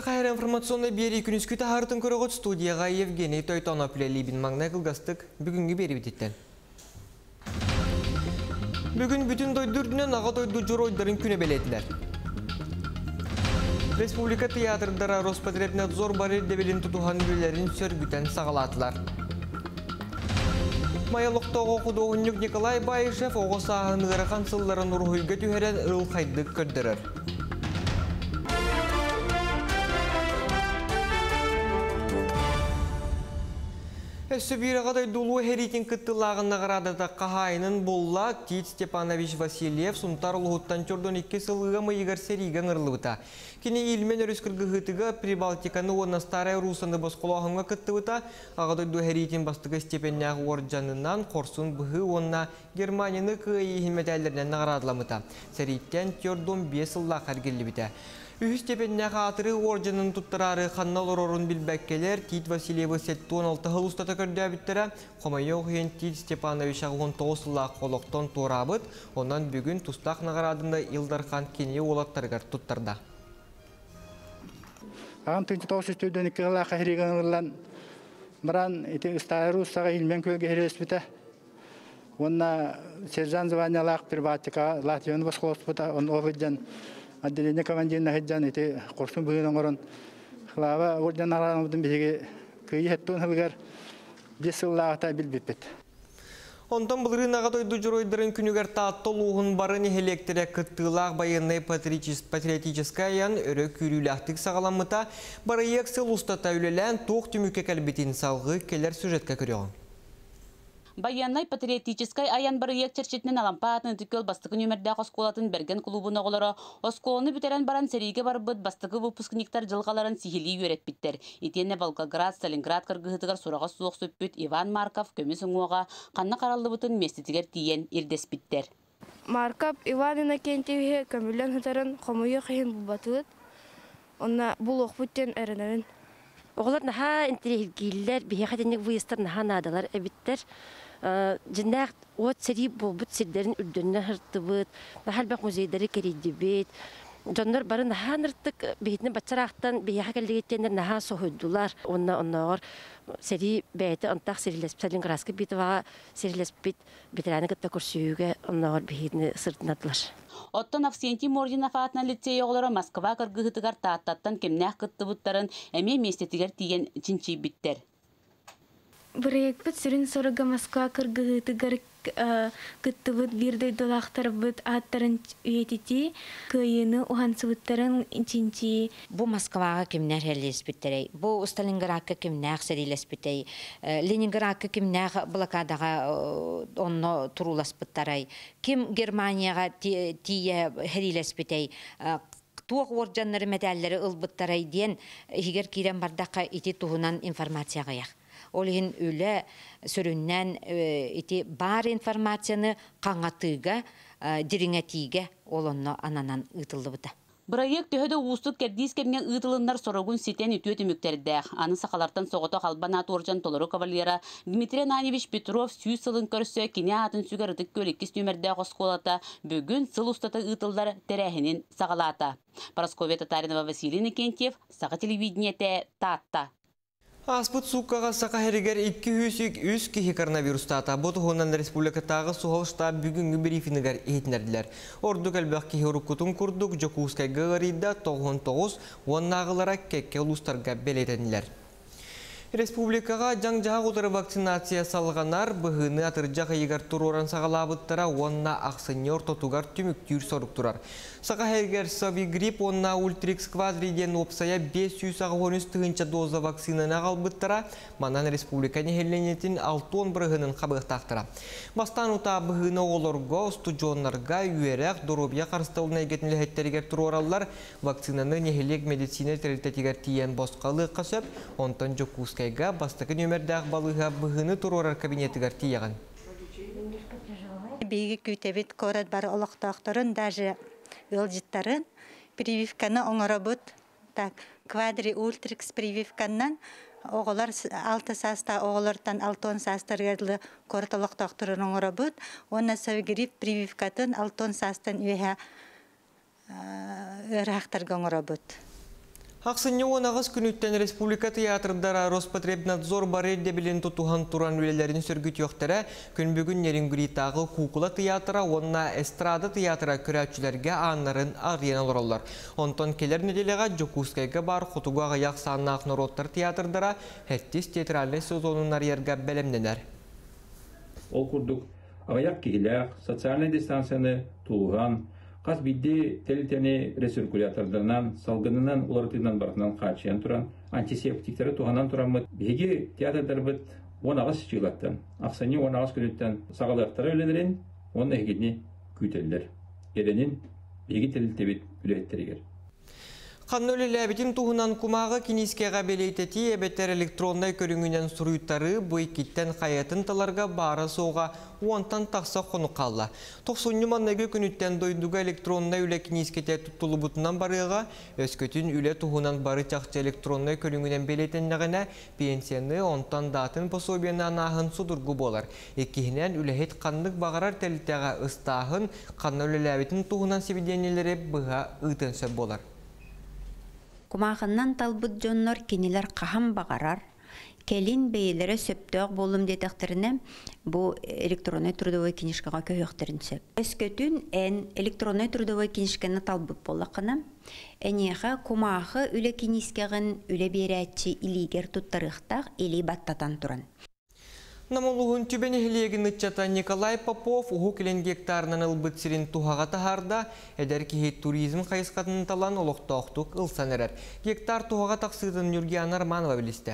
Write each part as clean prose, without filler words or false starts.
Сақайыр информационный бері күнізкі тағыртын көріғыт студияға Евгений Тойтонов лелейбін маңнай қылғастық бүгінгі бері бітеттен. Бүгін бүтін дойдырдынан аға дойды жұройдарын күні белетілер. Республика театрдара Роспотребнадзор бары дебелін тұтуған үйлерін сөргітен сағалатылар. Майалықтағы құдоғынық Николай Байышев оғы сағын ғыраған сылларын ұрғыйға түйерен ұл қайдық көрдірір. Сөбирағадай дұлу херитин күттілағына ғарадата қағайының болла Тит Степанович Васильев сұнтар ұлғыттан чордон 2 сылыға мыйығар сериген ғырлығыта. Кені елмен өріскіргі ғытыға Прибалтиканы онна старая русаны босқылағынға күттівіта, ағадай ду херитин бастығы степенняғы орджанынан қорсын бұғы онна Германияны күйі химметәлерінен ғарадламыта. Сериттен чордон 5 сылла қаргелі біті. Үхі степенняғы атыры орджанын тұттырары қаннал орын білбәккелер Тит Васильевы 16 ғыл ұстата көрді әбіттері, Қомайоқ ең Тит Степанович 19 сылла қолықтан торабыт, онан бүгін тұстақ нағарадында Илдархан кене олаттарғар тұттырда. Ағын 1902 ғыла қайреген ғырлан мұран ұстайыр ұстаға илмен көлге херес Онна сержан званиялақ Прибалтика Латвияны басқылыс біта, он оғыджан Отделение командирна хеджан эти курсын бүгін оңырын. Хлава орден араламыдың бізге көйі хеттуын хылғар 5 сыллағыта білбеппет. Онтан бұлырын ағатой жүройдырын күнігер тааттыл уғын барын электрия күттілақ байынай патриотическаян өрі күріләқтік сағаламыта бары ексіл ұстата үлелән тоқ түміке кәлбетін салғы келер сюжетка көріған. Баяннай патриотическай аян барыяк черчетнен алампаатын түкөл бастығы нөмірдәқ осколатын берген клубын оғылары. Осколыны бүтерен баран сериге барбыт бастығы выпускниктар жылғаларын сихили үйрет биттер. Итенне Волгоград, Сталинград кыргыһытыгар сураға суық сөппіт Иван Марков көміс ұңуға қанна қаралды бұтын местетігер тиен ирдес биттер. Марков Иван Иннокентьеве көмілен хытарын қомойы қиын бұлбатылыд. Онна бұл оқпыттен әрінерін. Оғылар наха интерегейлер, бейхатенек выйыстар наха надалар әбіттер. Жинақ от сәрі болбыт сірдерін үрдеріне хыртыбыт, бәхәлбәк музейдері керейді бет. Жондар бары наха нырттық бейтінің батсарақтан бейха кәлдегеттендер наха соғыддылар. Оннағыр сәрі бәйті антақ Сталинградскі битіваға сәрілес бетерәні күтті көрсүйіге оннағыр бейтіні сыртынадылар. Оттон Авсентий Мординов атынан лицей оғылары Москва кыргыһытыгар тааттаттан кемнәх кытты буттарын әме местетигер тиген чинчи биттер. Проект сүрін сорыға Москва кыргыһытыгар кыттыбыт бирдей долақтар бұт аттарын үйетети, көйіні ұғансыбыттарын чинчи. Бұ Москваға кемнәр әлес біттерей, бұ Сталинградқа кемнәқ сәрелес бітей, Ленинградқа кемнәқ блокадаға онны тұрулас бұттарай, кем Германияға тие әрелес бітей, туақ орджанлары мәдәллері ұлбыттарай ден егер кейрен бардаққа ити туғынан информацияға яқ. Олығын өлі сөріннен бар информацияны қаңатыға, диріңәтіге олонны ананан ұтылды бұта. Проект төхөді ұстық кәрдейс кәмген ұтылындар сорогун сетен үтіөті мүктерді. Аны сақалартан соғыты қалбанат оржан толыры кавалера Дмитрий Ананевич Петров сүй сылын көрсі кене атын сүгер ұтық көліккес нөмірді қосқолата бүгін сыл ұстаты ұтылдар тәрәхінен сағалата. Парасковия Татаринова Василий Иннокентьев, Саға телевидениеті Татта. Аспыт суккаға сақа әрігер 200 кихи коронавирустата. Бұты ғонан республикатағы суғал штаб бүгінгі брифинігер етінерділер. Орду кәлбәқ кихи ұрыққытын күрдік, жокуызкай ғығарыйда 99 оннағылара кәкке ұлыстарға бәлетенілер. Республикаға жаң-жағ ұтыры вакцинация салғанар бұғыны атыржақ егер тұроран сағалабыттара онна ақсынер тотуғар түміктүйір сорық тұрар. Сақа әргер сави грипп онна ультрикс квадриден опсая 513 тұғынша доза вакцинана қалбыттара манан республика нехелленетін 6-10 бұғынын қабықтақтыра. Бастан ұта бұғыны оларға, студионларға, үйерек, доробия қарыстауына егетінлі әттергер тұроралар вакцинаны нехелек медицина территоритетігер тиен босқалы қасып, онтан жокуыз Кайга бастықы нөмірді ақбалыға бұғыны тұрорар кабинетігер тияған. Бейгі көйтебет көрет бар олықтақтырын, даже ылжыттарын прививканы оңыры бұд. Квадри ультрикс прививканнан оғылар 6 саста оғылыртан 6 састырғырлы көрет олықтақтырын оңыры бұд. Оны сәвгіріп прививкатын 6 састан үйе ұрақтарға оңыры бұд. Ақсынне онағыз күніттен Республика театрдара Роспотребнадзор бары дебілін тұтуған туран өлелерін сөргіт yoқтары күн бүгін Нерингүритағы Кукула театра, онна эстрада театра көрәтшілерге анларын ағыйын олар. Онтон келер неделеға Жокускайға бар құтуға ғаяқ саннақ народтар театрдара әттіс театральный сезонынар ерге бәлемденер. Ол күрдік ағаяқ кейләқ, социальный дистанцияны тұлған, Қас бидде телетені рециркулятордарынан, салғынынан, олартынан барынан қачиян тұран, антисептиктері туғанан тұрамыд. Беге театрдар бұд 10 ағыз чиғылаттан, ақсаны 10 ағыз күніттен сағалақтары өлелерін, оның әгедіне күйтелдер. Еренін беге телетебет үлеттерігер. Қанны өлеләбетін туғынан кумағы кинискеға белейтеті әбеттер электрондай көріңінен сұруйттары бұй кеттен қаятын таларға бары соға уантан тақса қоны қалла. 90 маннағы күніттен дойдуға электрондай үлі кинискете тұттылы бұтынан барыға, өскөтін үлі туғынан бары тақчы электрондай көріңінен белейтеннағына пенсияны онтан датын пособияны анағын судырғы болар. Еккігінен үліхет қанлық бағарар тәліттіға ұстағын қанны өлеләбетін туғынан себеденелері бұға ұйтынсы болар. Кумағыннан талбыт жоннор кенелер қахам бағарар, келин бейлері сөптөк болым детекторіне бұл электронный трудовой книжкаға көйіқтерін сөп. Өскөтін ән электронный трудовой книжканы талбыт болақына, әнеға кумағы үлі книжкағын үлі берәтші илигер тұттарықтақ или баттатан тұран. Намолуғын түбенігілеген ұтчата Николай Попов ұғы келен гектарынан ұлбыт сирин туғаға тахарда әдер кейт туризм қайысқатын талан олықтауқтық ұлсан әрер. Гектар туғаға тақсыдың Юргияна Арманова білісті.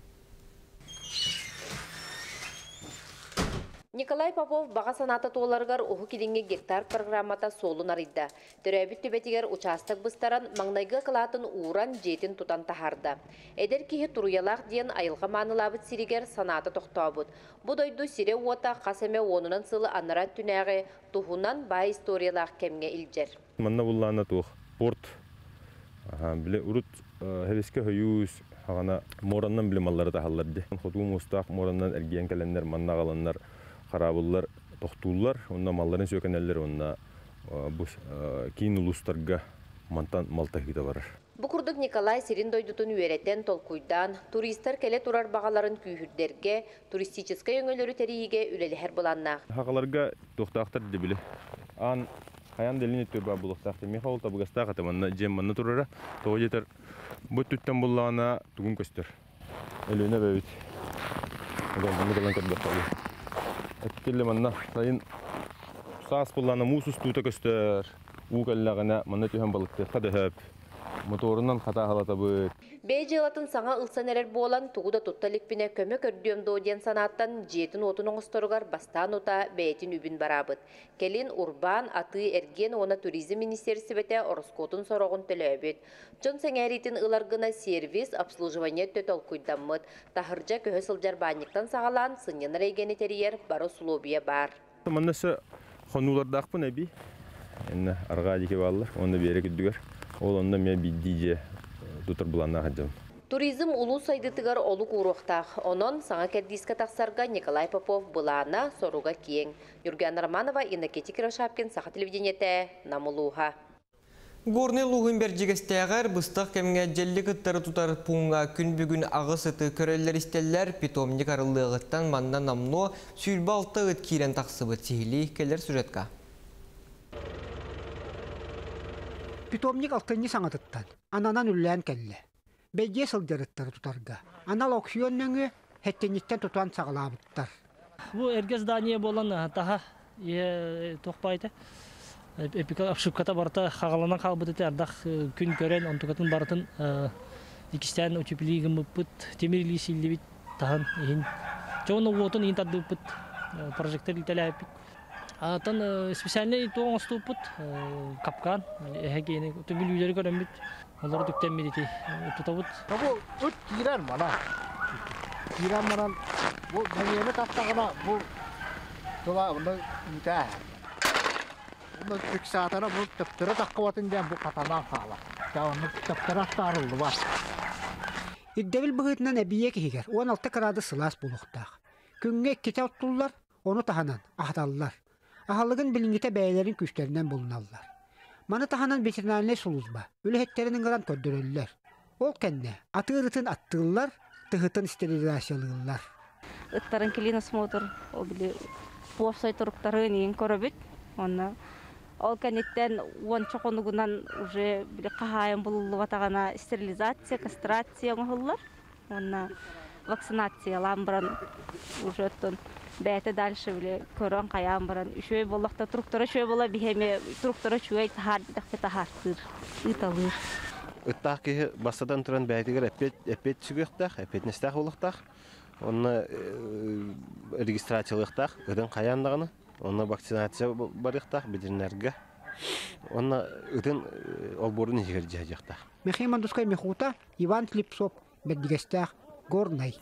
Николай Попов баға санаты толарғар ұғы келенге гектар программата солын арыйда. Түрәбіт төбетігер участық бұстаран маңнайғы қылатын уран жетін тұтан тахарда. Әдер кейі тұруялақ дейін айылға манылабыт сиригер санаты тоқтауыд. Бұдойду сире уота қасеме онынан сылы анарат түнәғі тұхунан бай историялақ кемге илжер. Манна бұллана тұқ порт, біле ұрыт хевеске хойуыз, ағана мораннан біле маллары тахалларды. Хотуым ұстақ мораннан әргейен кәлендер, манна қаланнар, қарабылар, тоқтулар, онна малларын сөкенелер, онна кейін ұлыстарға малта хида барар. Бұқұрдық Николай сирин дойдутын үйереттен толкуйдан, туристер келе турар бағаларын күйірдерге, туристическа өңөлері тәрейге үлелі бұланнақ. Хақаларға тоқтақтар дебілі. Ан қаян делін өтті ба бұлықтақты. Меха ол табығастақ атыманна жем манна турара. Тоғы жетер бұт түттен бұллағына түгін көстер. Әлуіне бәуіт. Әткелі манна сайын саас бұллағына мұсыз тута көстер. Уғаллағына манна түйен балықты қадығып. Моторынан қата қалата бұд. Бей жылатын саңа ұлсан әрер болан тұғыда тұтталықпіне көмі көрдіем дооден санаттан жетін отын оңыстырғар бастан ота бәйтін үбін барабыд. Келін Урбан, Аты, Эрген, оны туризм министерсі бәте орыскотын сорағын төлі өбет. Жон сәңәретін ұларғына сервис, обслуживание төтол күйдамыд. Тахыржа көхі сылжар банниктан сағалан сыңын рейгені терiyер бары сұлобия бар. Маннасы қонулардақпын әбі. Арға деке балылар, оны бері күдігер. Ол онда мен биддейде тұтыр бұланна қаджам. Туризм ұлу сайдытығар олық ұруқтақ. Онын саңа кәддискі тақсарға Николай Попов бұлана соруға кейін. Юргияна Арманова, Иннокентий Кировшапкин, Саха телевидениеті, Намылуға. Горны луғын бәржігістәғар бұстақ кәмге жәлі күттары тұтар пұңға күн бүгін ағысыты көрелер істелер питомник арылығыттан манда намно сүйілбалты ұт кейрен тақсыбы тихілі келер сюжетка. Питомник алтынны саңатыттан, ананан үллән кәлі. Бәйге сылдырыттары тұтарға. Анал оксионныңы хәттенеттен тұтуан сағалабыттар. Бұл әрге здание болан таға тоқпайды. Ошибката барыта қағаланан қалбыдыты ардақ күн көрен, онтықатын барытын екістен өтепілігім бұппыт, темірілі сілді бит тағын ең. Жоғыны отын ең тады бұппыт, прожектор үлтәлі әпік. Атын специальный тоң ступут капкан хегени төбүл үйлери көрөмбүт. Олар дүктен медити тутабыт. Бу үт кирер мана. Кирер мана бу мени таптагына бу тола уну үтә. Уну фиксатора бу таптыра таккыбатын ден бу катанан кала. Тауны таптыра тарылды бар. Иддевил быгытынан әбие кигер. 16 градус сылас булуктак. Күнгө кете оттулар, оны таханан ахталлар. Ахаллыгын билингите бәйлерин күштеринен булуналлар. Маны таханан ветеринарный сулузба, үлі хеттерinin ғыран көрдірөлілер. ол кенне атырытын аттылар, тыгытын стерилизациялылар. Ыттарын келин осмотр, ол биле повсай туруктары нен көрөбүт. Онна ол кенеттен онча конугунан уже биле кахайын булулу атагана стерилизация, кастрация оңоллар. Онна вакцинация ламбран уже тон бәте дальше биле көрөн каян баран үшөй боллакта туруктары үшөй бола бихеме туруктары үшөй тахар битакта тахартыр италыр. Ыттах ки бастадан туран бәйтигер эпет сүгөктах, эпет нестах болуктах. Онны регистрациялыктах, ыдын каяндагыны, онны вакцинация барыктах ветеринарга. Онны ыдын олборун ижер жактах. Мехиман дускай мехута Иван Клипсов беддигестах горнай.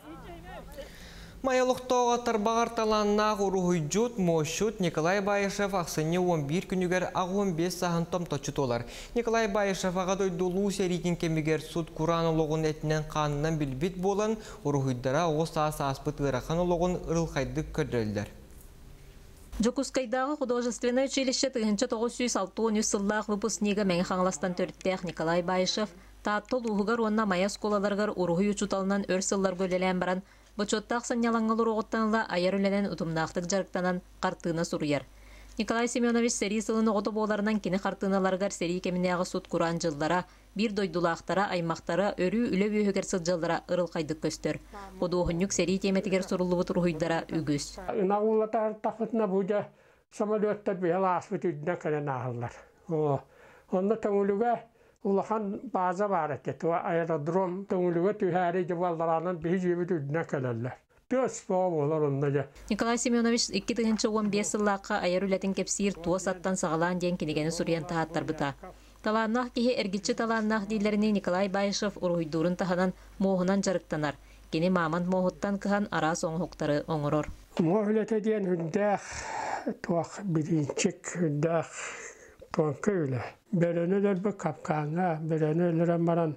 Маялықтауға тарбағар таланнақ ұрухыйджут, мошут Николай Байышев ақсыне 11 күнігер ақ 15 сағын томточут олар. Николай Байышев ағадой долу серитін кемігер суд Куран олығын әтінен қанынан білбет болан, ұрухыйдара оғыз аспыт ғырақан олығын ұрылқайдық көдірілдер. Жокускайдағы художественное училище 1960 сыллақ выпускнигі мәңі қаңластан төрттеқ Николай Байышев тааттол ұғығар онна мая сколаларғар ұрухый учуталынан өр сыллар көлелен баран, Бочоттақ санялаңғалыр оғыттаныла аяр үләнен ұтымнақтық жарықтанан қартына сұруяр. Николай Семенович сери сылыны оты боларынан кені қартыналарғар сери кемінеғі суд Куран жылдара, бір дойдулақтара, аймақтара, өрі үлі бүйігер сыл жылдара ырыл қайдық көстер. Оды оғынюк сери теметігер сұрылы бұтыр ұйдара үгіз. Нағулатар тақытына бұйда самолеттар бейла аспыт үйдіне кәлен ағылар. Онда тәңіліге улахан база бар екен, аэродром тәңіліге түйәрі жывалдарынан бей жебет үйдіне кәлелер. Төс боғым олар онда же. Николай Семенович 2015 сыллаққа айар үләтін кепсир туас аттан сағалан ден кенегені сұриян тағаттар бұта. Таланнақ кеге әргетші таланнақ дейлеріне Николай Байышев ұрғыйдурын тағынан моғынан жарықтанар. Кені маман моғыттан кыған ара соңғықтары оңырор. Моғылеті ден үндәқ, туақ бірінчік үндәқ туанқы үлі. Беренелер бір капқанға, беренелер баран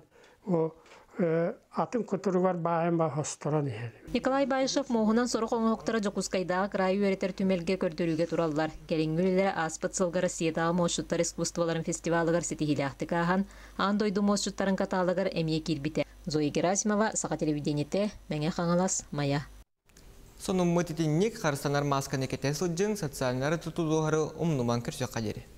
атын күтірі бар бағын ба хостыран еді. Николай Байышев моғынан сорық оңықтары Жокускайдағы крайы өретер түмелге көрдіруге тұралылар. Кереңгілері аспыт сылғары сиетағы моғшуттар искусстволарын фестивалығар сетихиляқты қаған, андойды моғшуттарын каталығар әмие кирбіте. Зои Герасимова, Сақа телевидениете, мәңе қаңалас, Мая. Соның мұтетіннік қарыстанар масканы кетесіл жың социалинары тұтудуғары ұмнуман көрсе қадері.